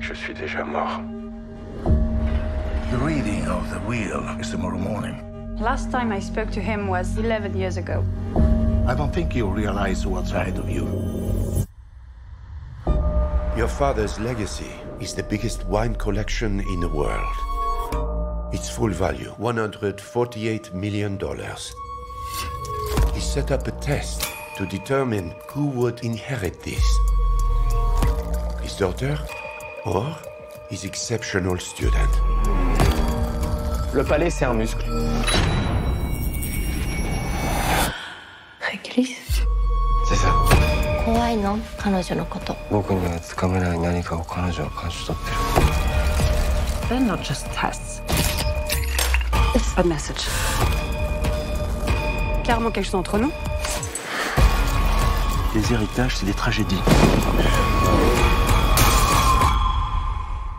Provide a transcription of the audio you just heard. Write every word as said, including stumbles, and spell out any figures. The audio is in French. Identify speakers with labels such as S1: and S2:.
S1: Je suis déjà mort.
S2: The reading of the wheel is tomorrow morning.
S3: Last time I spoke to him was eleven years ago.
S2: I don't think you realize what's ahead of you.
S1: Your father's legacy is the biggest wine collection in the world. Its full value, one hundred forty-eight million dollars. He set up a test to determine who would inherit this. His daughter or his exceptional student.
S4: Le palais, c'est un muscle.
S5: Réglisse.
S4: C'est ça.
S5: 怖いの彼女のこと。
S4: 僕にはつかめない何かを彼女は感じ取ってる。
S3: They're not just tests. It's a message. Clairement quelque chose entre nous.
S6: Les héritages, c'est des tragédies. Est-ce léger ?